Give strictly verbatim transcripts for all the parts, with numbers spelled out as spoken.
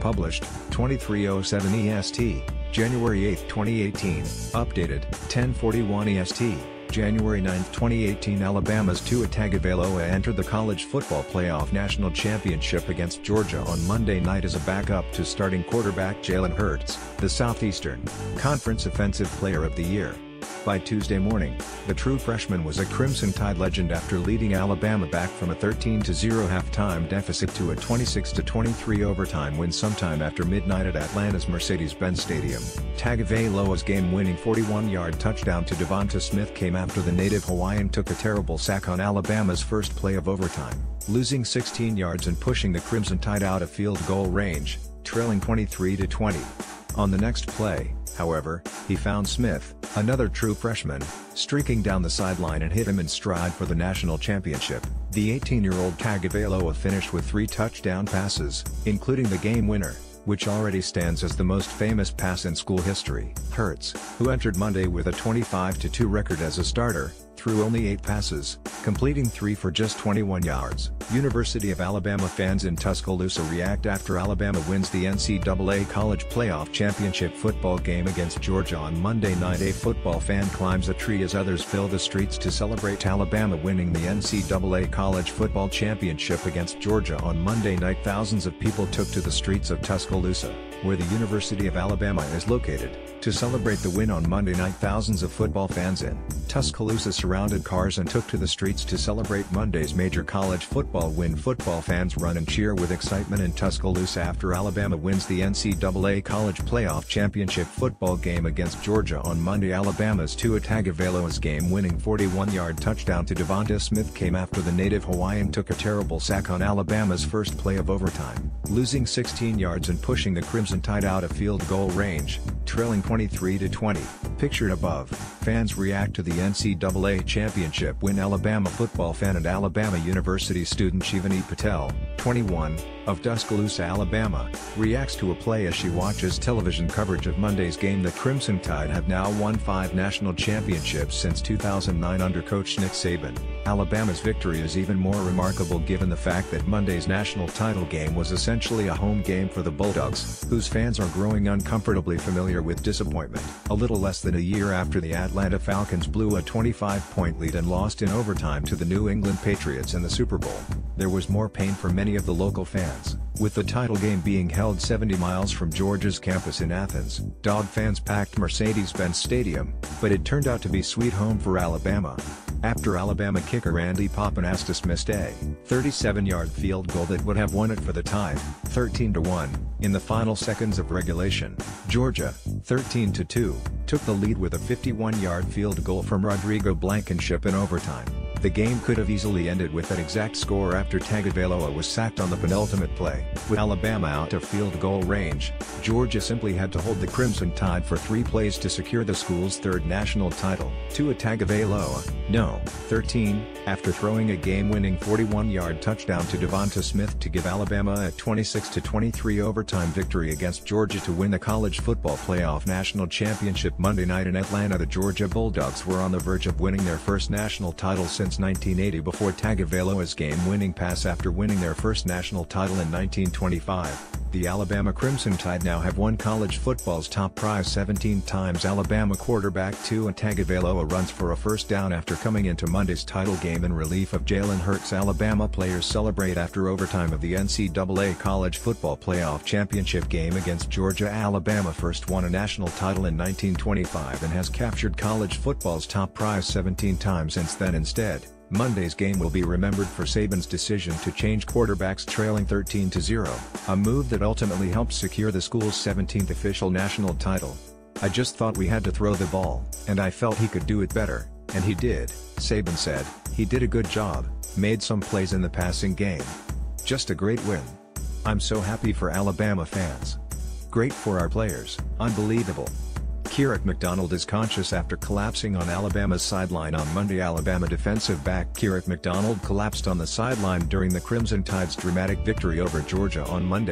Published, twenty-three oh seven E S T, January eighth twenty eighteen. Updated, ten forty-one E S T, January ninth twenty eighteen. Alabama's Tua Tagovailoa entered the College Football Playoff National Championship against Georgia on Monday night as a backup to starting quarterback Jalen Hurts, the Southeastern Conference Offensive Player of the Year. By Tuesday morning, the true freshman was a Crimson Tide legend after leading Alabama back from a thirteen to zero halftime deficit to a twenty-six to twenty-three overtime win sometime after midnight at Atlanta's Mercedes-Benz Stadium. Tagovailoa's game-winning forty-one-yard touchdown to DeVonta Smith came after the native Hawaiian took a terrible sack on Alabama's first play of overtime, losing sixteen yards and pushing the Crimson Tide out of field goal range, trailing twenty-three to twenty. On the next play, however, he found Smith, another true freshman, streaking down the sideline and hit him in stride for the national championship. The eighteen-year-old Tagovailoa finished with three touchdown passes, including the game winner, which already stands as the most famous pass in school history. Hurts, who entered Monday with a twenty-five to two record as a starter, threw only eight passes, completing three for just twenty-one yards. University of Alabama fans in Tuscaloosa react after Alabama wins the N C double A College Playoff Championship football game against Georgia on Monday night. A football fan climbs a tree as others fill the streets to celebrate Alabama winning the N C double A College Football Championship against Georgia on Monday night. Thousands of people took to the streets of Tuscaloosa, where the University of Alabama is located, to celebrate the win on Monday night. Thousands of football fans in Tuscaloosa surrounded cars and took to the streets to celebrate Monday's major college football win. Football fans run and cheer with excitement in Tuscaloosa after Alabama wins the N C double A College Playoff Championship football game against Georgia on Monday. Alabama's Tua Tagovailoa's game-winning forty-one-yard touchdown to DeVonta Smith came after the native Hawaiian took a terrible sack on Alabama's first play of overtime, losing sixteen yards and pushing the Crimson Tide out of field goal range, trailing twenty-three to twenty. Pictured above, fans react to the N C double A championship win. Alabama football fan and Alabama University student Shivani Patel, twenty-one, of Tuscaloosa, Alabama, reacts to a play as she watches television coverage of Monday's game. The Crimson Tide have now won five national championships since two thousand nine under coach Nick Saban. Alabama's victory is even more remarkable given the fact that Monday's national title game was essentially a home game for the Bulldogs, whose fans are growing uncomfortably familiar with disappointment. A little less than a year after the Atlanta Falcons blew a twenty-five point lead and lost in overtime to the New England Patriots in the Super Bowl, there was more pain for many of the local fans. With the title game being held seventy miles from Georgia's campus in Athens, Dog fans packed Mercedes-Benz Stadium, but it turned out to be sweet home for Alabama, after Alabama kicker Randy Poponastis missed a thirty-seven-yard field goal that would have won it for the Tide, thirteen to one, in the final seconds of regulation. Georgia, thirteen to two, took the lead with a fifty-one-yard field goal from Rodrigo Blankenship in overtime. The game could have easily ended with that exact score after Tagovailoa was sacked on the penultimate play. With Alabama out of field goal range, Georgia simply had to hold the Crimson Tide for three plays to secure the school's third national title. Tua Tagovailoa, no, thirteen, after throwing a game-winning forty-one-yard touchdown to DeVonta Smith to give Alabama a twenty-six to twenty-three overtime victory against Georgia to win the College Football Playoff National Championship Monday night in Atlanta. The Georgia Bulldogs were on the verge of winning their first national title since nineteen eighty before Tagovailoa's game-winning pass after winning their first national title in nineteen twenty-five. The Alabama Crimson Tide now have won college football's top prize seventeen times. Alabama quarterback Tua Tagovailoa runs for a first down after coming into Monday's title game in relief of Jalen Hurts. Alabama players celebrate after overtime of the N C double A College Football Playoff Championship game against Georgia. Alabama first won a national title in nineteen twenty-five and has captured college football's top prize seventeen times since then. Instead, Monday's game will be remembered for Saban's decision to change quarterbacks trailing thirteen to zero, a move that ultimately helped secure the school's seventeenth official national title. "I just thought we had to throw the ball, and I felt he could do it better, and he did," Saban said. "He did a good job, made some plays in the passing game. Just a great win. I'm so happy for Alabama fans. Great for our players, unbelievable." Keurig McDonald is conscious after collapsing on Alabama's sideline on Monday. Alabama defensive back Keurig McDonald collapsed on the sideline during the Crimson Tide's dramatic victory over Georgia on Monday,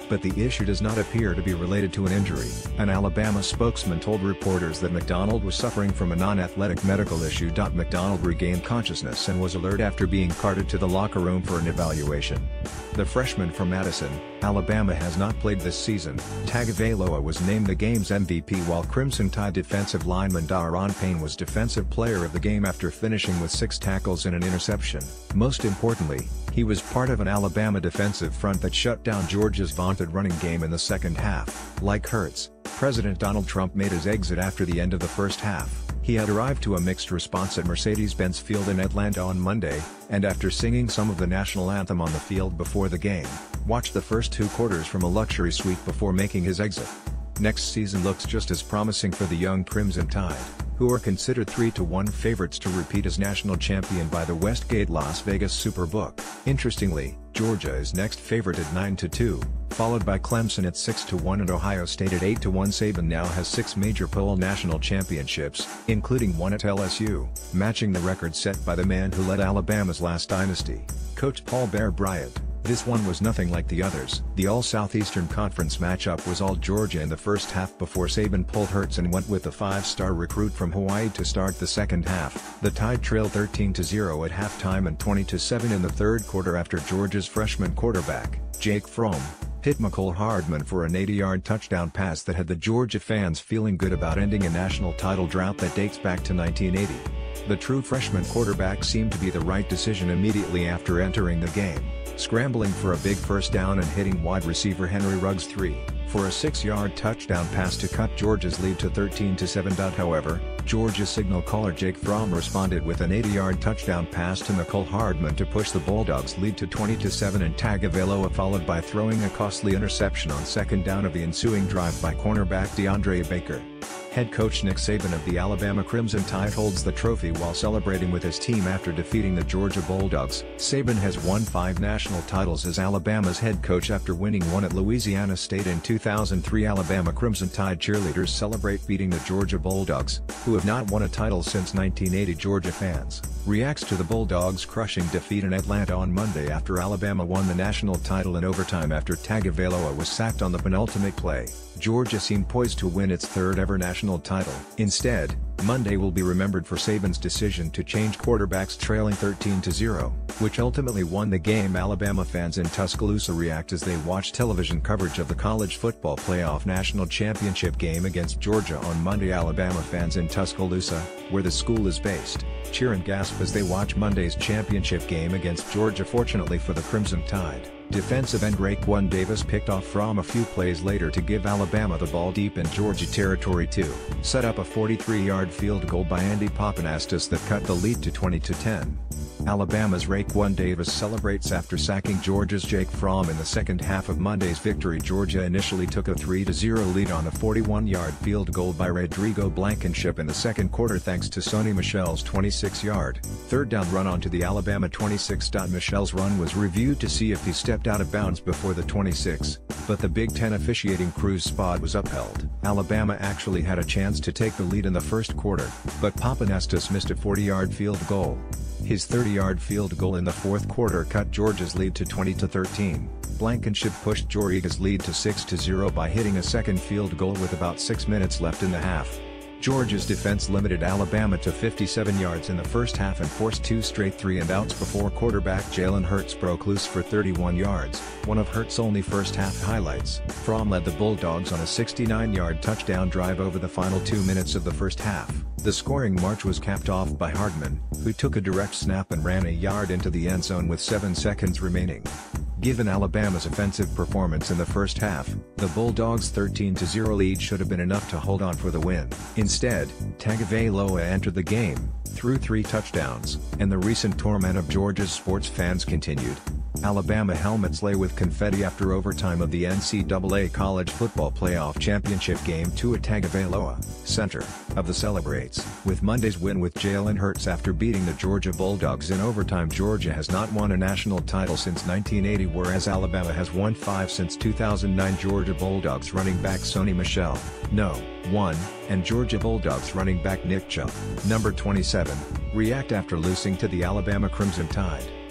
but the issue does not appear to be related to an injury. An Alabama spokesman told reporters that McDonald was suffering from a non-athletic medical issue. McDonald regained consciousness and was alert after being carted to the locker room for an evaluation. The freshman from Madison, Alabama has not played this season. Tagovailoa was named the game's M V P while Crimson Tide defensive lineman Daron Payne was Defensive Player of the Game after finishing with six tackles and an interception. Most importantly, he was part of an Alabama defensive front that shut down Georgia's vaunted running game in the second half. Like Hurts, President Donald Trump made his exit after the end of the first half. He had arrived to a mixed response at Mercedes-Benz Field in Atlanta on Monday, and after singing some of the national anthem on the field before the game, watched the first two quarters from a luxury suite before making his exit. Next season looks just as promising for the young Crimson Tide, who are considered three to one favorites to repeat as national champion by the Westgate Las Vegas Superbook. Interestingly, Georgia is next favorite at nine to two, followed by Clemson at six to one and Ohio State at eight to one. Saban now has six major poll national championships, including one at L S U, matching the record set by the man who led Alabama's last dynasty, Coach Paul Bear Bryant. This one was nothing like the others. The all-Southeastern Conference matchup was all Georgia in the first half before Saban pulled Hurts and went with the five-star recruit from Hawaii to start the second half. The Tide trailed thirteen to zero at halftime and twenty to seven in the third quarter after Georgia's freshman quarterback, Jake Fromm, hit Mecole Hardman for an eighty-yard touchdown pass that had the Georgia fans feeling good about ending a national title drought that dates back to nineteen eighty. The true freshman quarterback seemed to be the right decision immediately after entering the game, scrambling for a big first down and hitting wide receiver Henry Ruggs three for a six-yard touchdown pass to cut Georgia's lead to thirteen to seven. However, Georgia signal caller Jake Fromm responded with an eighty-yard touchdown pass to Mecole Hardman to push the Bulldogs' lead to twenty to seven, and Tagovailoa followed by throwing a costly interception on second down of the ensuing drive by cornerback DeAndre Baker. Head coach Nick Saban of the Alabama Crimson Tide holds the trophy while celebrating with his team after defeating the Georgia Bulldogs. Saban has won five national titles as Alabama's head coach after winning one at Louisiana State in two thousand three. Alabama Crimson Tide cheerleaders celebrate beating the Georgia Bulldogs, who have not won a title since nineteen eighty. Georgia fans reacts to the Bulldogs' crushing defeat in Atlanta on Monday after Alabama won the national title in overtime after Tagovailoa was sacked on the penultimate play. Georgia seemed poised to win its third ever national title. Instead, Monday will be remembered for Saban's decision to change quarterbacks trailing thirteen to zero, which ultimately won the game. Alabama fans in Tuscaloosa react as they watch television coverage of the college football playoff national championship game against Georgia on Monday. Alabama fans in Tuscaloosa, where the school is based, cheer and gasp as they watch Monday's championship game against Georgia. Fortunately for the Crimson Tide, defensive end Raekwon Davis picked off Fromm a few plays later to give Alabama the ball deep in Georgia territory to set up a forty-three-yard field goal by Andy Papanastis that cut the lead to twenty to ten. Alabama's Raekwon Davis celebrates after sacking Georgia's Jake Fromm in the second half of Monday's victory. Georgia initially took a three to zero lead on a forty-one-yard field goal by Rodrigo Blankenship in the second quarter thanks to Sony Michel's twenty-six-yard third down run onto the Alabama twenty-six. Michel's run was reviewed to see if he stepped out of bounds before the twenty-six, but the Big Ten officiating crew's spot was upheld. Alabama actually had a chance to take the lead in the first quarter, but Papanastis missed a forty-yard field goal. His thirty-yard field goal in the fourth quarter cut Georgia's lead to twenty to thirteen. Blankenship pushed Georgia's lead to six to zero by hitting a second field goal with about six minutes left in the half. Georgia's defense limited Alabama to fifty-seven yards in the first half and forced two straight three and outs before quarterback Jalen Hurts broke loose for thirty-one yards, one of Hurts' only first-half highlights. Fromm led the Bulldogs on a sixty-nine-yard touchdown drive over the final two minutes of the first half. The scoring march was capped off by Hardman, who took a direct snap and ran a yard into the end zone with seven seconds remaining. Given Alabama's offensive performance in the first half, the Bulldogs' thirteen to zero lead should have been enough to hold on for the win. Instead, Tagovailoa entered the game, threw three touchdowns, and the recent torment of Georgia's sports fans continued. Alabama helmets lay with confetti after overtime of the N C double A College Football Playoff Championship Game two at Tagovailoa, center of the celebrates. With Monday's win with Jalen Hurts after beating the Georgia Bulldogs in overtime, Georgia has not won a national title since nineteen eighty, whereas Alabama has won five since two thousand nine. Georgia Bulldogs running back Sony Michel, no, one, and Georgia Bulldogs running back Nick Chubb, number twenty-seven, react after losing to the Alabama Crimson Tide.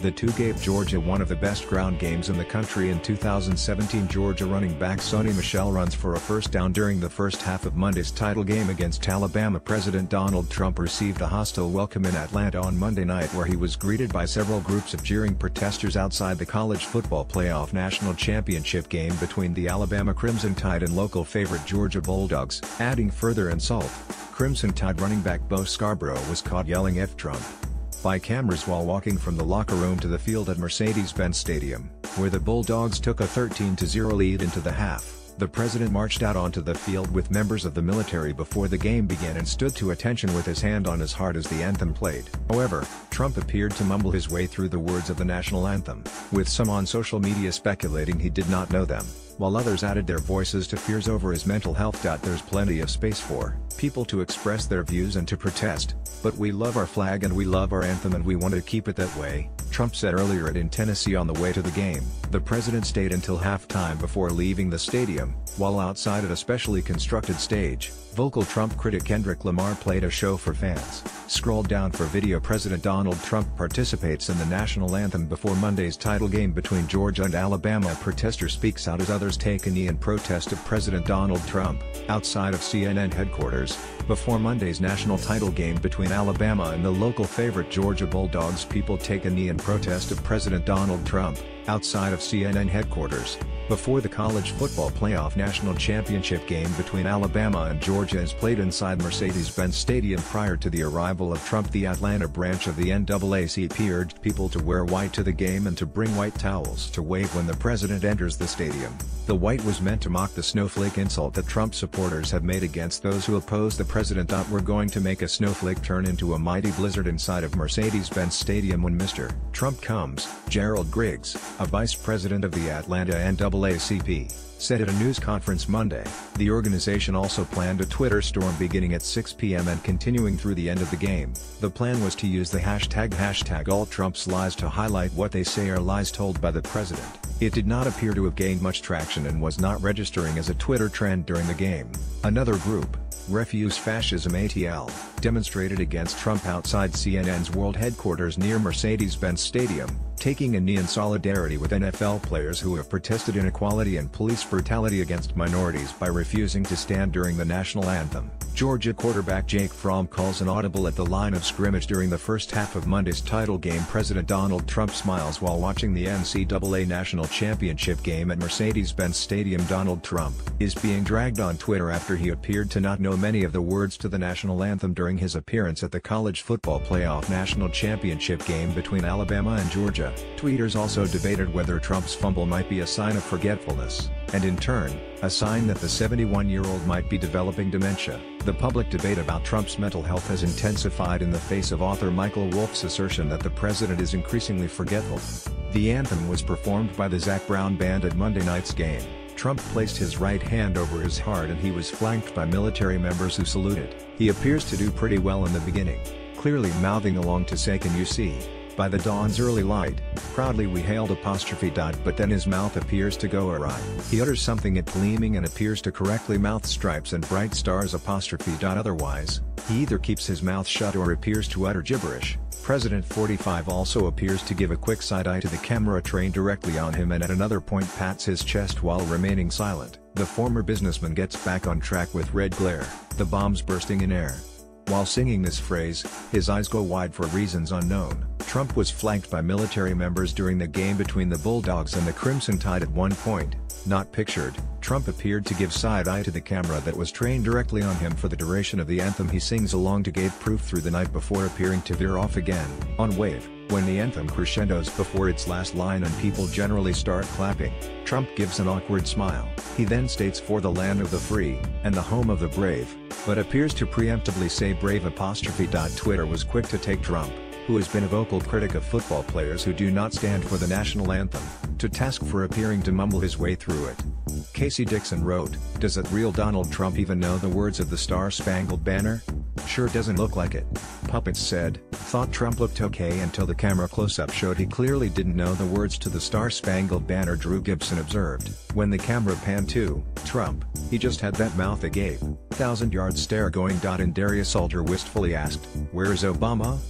The two gave Georgia one of the best ground games in the country in two thousand seventeen. Georgia running back Sony Michel runs for a first down during the first half of Monday's title game against Alabama. President Donald Trump received a hostile welcome in Atlanta on Monday night, where he was greeted by several groups of jeering protesters outside the college football playoff national championship game between the Alabama Crimson Tide and local favorite Georgia Bulldogs. Adding further insult, Crimson Tide running back Bo Scarborough was caught yelling "F Trump" by cameras while walking from the locker room to the field at Mercedes-Benz Stadium, where the Bulldogs took a thirteen to zero lead into the half. The president marched out onto the field with members of the military before the game began and stood to attention with his hand on his heart as the anthem played. However, Trump appeared to mumble his way through the words of the national anthem, with some on social media speculating he did not know them, while others added their voices to fears over his mental health. There's plenty of space for people to express their views and to protest, but we love our flag and we love our anthem and we want to keep it that way, Trump said earlier in Tennessee on the way to the game. The president stayed until halftime before leaving the stadium. While outside at a specially constructed stage, vocal Trump critic Kendrick Lamar played a show for fans. Scroll down for video. President Donald Trump participates in the national anthem before Monday's title game between Georgia and Alabama. A protester speaks out as others take a knee in protest of President Donald Trump, outside of C N N headquarters, before Monday's national title game between Alabama and the local favorite Georgia Bulldogs. People take a knee in protest of President Donald Trump, outside of C N N headquarters, before the college football playoff national championship game between Alabama and Georgia is played inside Mercedes-Benz Stadium. Prior to the arrival of Trump, the Atlanta branch of the N double A C P urged people to wear white to the game and to bring white towels to wave when the president enters the stadium. The white was meant to mock the snowflake insult that Trump supporters have made against those who oppose the president. We're going to make a snowflake turn into a mighty blizzard inside of Mercedes-Benz Stadium when Mister Trump comes, Gerald Griggs, a vice president of the Atlanta N double A C P, said at a news conference Monday. The organization also planned a Twitter storm beginning at six p m and continuing through the end of the game. The plan was to use the hashtag hashtag AllTrumpsLies to highlight what they say are lies told by the president. It did not appear to have gained much traction and was not registering as a Twitter trend during the game. Another group, Refuse Fascism A T L, demonstrated against Trump outside C N N's world headquarters near Mercedes-Benz Stadium, taking a knee in solidarity with N F L players who have protested inequality and police brutality against minorities by refusing to stand during the national anthem. Georgia quarterback Jake Fromm calls an audible at the line of scrimmage during the first half of Monday's title game. President Donald Trump smiles while watching the N C double A national championship game at Mercedes-Benz Stadium. Donald Trump is being dragged on Twitter after he appeared to not know many of the words to the national anthem during his appearance at the college football playoff national championship game between Alabama and Georgia. Tweeters also debated whether Trump's fumble might be a sign of forgetfulness, and in turn, a sign that the seventy-one-year-old might be developing dementia. The public debate about Trump's mental health has intensified in the face of author Michael Wolff's assertion that the president is increasingly forgetful. The anthem was performed by the Zac Brown Band at Monday night's game. Trump placed his right hand over his heart and he was flanked by military members who saluted. He appears to do pretty well in the beginning, clearly mouthing along to "Say can you see? By the dawn's early light, proudly we hailed apostrophe dot," but then his mouth appears to go awry. He utters something at gleaming and appears to correctly mouth stripes and bright stars apostrophe dot. Otherwise, he either keeps his mouth shut or appears to utter gibberish. President forty-five also appears to give a quick side eye to the camera trained directly on him and at another point pats his chest while remaining silent. The former businessman gets back on track with red glare, the bombs bursting in air. While singing this phrase, his eyes go wide for reasons unknown. Trump was flanked by military members during the game between the Bulldogs and the Crimson Tide. At one point, not pictured, Trump appeared to give side-eye to the camera that was trained directly on him for the duration of the anthem. He sings along to gave proof through the night before appearing to veer off again, on wave. When the anthem crescendos before its last line and people generally start clapping, Trump gives an awkward smile. He then states "for the land of the free, and the home of the brave," but appears to preemptively say "brave apostrophe dot." Twitter was quick to take Trump, who has been a vocal critic of football players who do not stand for the national anthem, to task for appearing to mumble his way through it. Casey Dixon wrote, "Does that real Donald Trump even know the words of the Star-Spangled Banner? Sure doesn't look like it." Puppets said, "Thought Trump looked okay until the camera close-up showed he clearly didn't know the words to the Star-Spangled Banner." Drew Gibson observed, when the camera panned to Trump, "He just had that mouth agape, thousand-yard stare going." And Darius Alter wistfully asked, "Where's Obama?"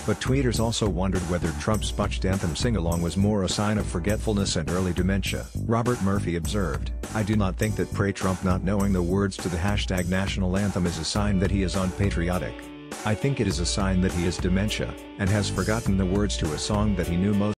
But tweeters also wondered whether Trump's botched anthem sing-along was more a sign of forgetfulness and early dementia. Robert Murphy observed, "I do not think that Pray Trump not knowing the words to the hashtag national anthem is a sign that he is unpatriotic. I think it is a sign that he is dementia, and has forgotten the words to a song that he knew most